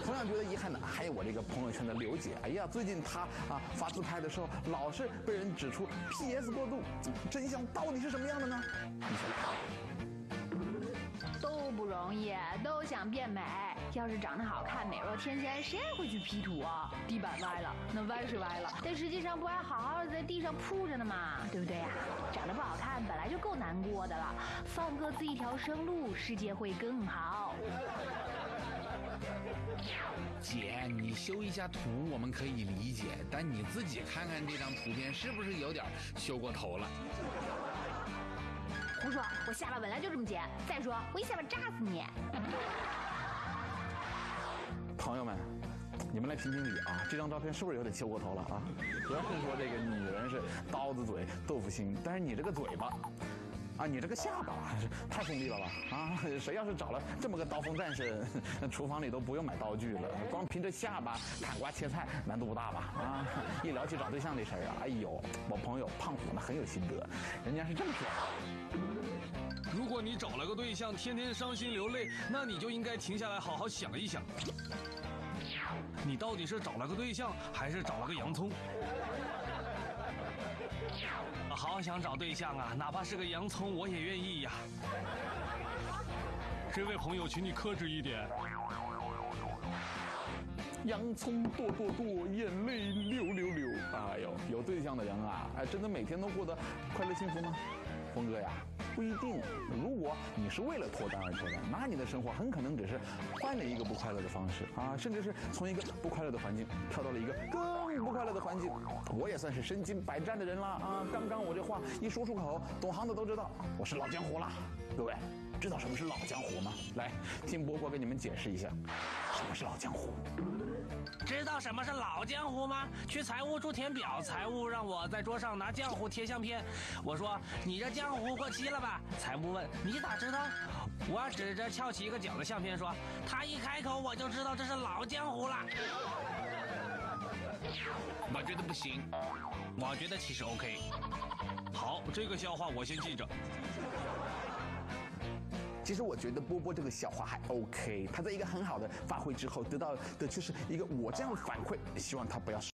同样觉得遗憾的还有我这个朋友圈的刘姐。哎呀，最近她发自拍的时候，老是被人指出 PS 过度，真相到底是什么样的呢？你说都不容易，都想变美。要是长得好看、美若天仙，谁还会去 P 图啊？地板歪了，那歪是歪了，但实际上不还好好的在地上铺着呢吗？对不对呀？长得不好看本来就够难过的了，放各自一条生路，世界会更好。 姐，你修一下图我们可以理解，但你自己看看这张图片是不是有点修过头了？ 胡说，我下巴本来就这么尖。再说，我一下巴扎死你！ 朋友们，你们来评评理啊！这张照片是不是有点修过头了啊？不要是说这个女人是刀子嘴豆腐心，但是你这个嘴巴。你这个下巴太锋利了吧？谁要是找了这么个刀锋战士，那厨房里都不用买刀具了，光凭着下巴砍瓜切菜难度不大吧？一聊起找对象这事儿哎呦，我朋友胖虎呢很有心得，人家是这么说的。 如果你找了个对象，天天伤心流泪，那你就应该停下来好好想一想，你到底是找了个对象，还是找了个洋葱？好想找对象啊，哪怕是个洋葱我也愿意呀。这位朋友，请你克制一点。 洋葱剁剁剁，眼泪流流流。哎呦，有对象的人真的每天都过得快乐幸福吗？峰哥呀，不一定。如果你是为了脱单而脱单，那你的生活很可能只是换了一个不快乐的方式甚至是从一个不快乐的环境跳到了一个更不快乐的环境。我也算是身经百战的人了刚刚我这话一说出口，懂行的都知道我是老江湖了。各位知道什么是老江湖吗？来，听波波给你们解释一下什么是老江湖。 知道什么是老江湖吗？去财务处填表，财务让我在桌上拿浆糊贴相片。我说你这浆糊过期了吧？财务问你咋知道？我指着翘起一个角的相片说，他一开口我就知道这是老江湖了。 我觉得不行， 我觉得其实 OK。 好，这个笑话我先记着。 其实我觉得波波这个笑话还 OK， 他在一个很好的发挥之后得到的就是一个我这样的反馈，希望他不要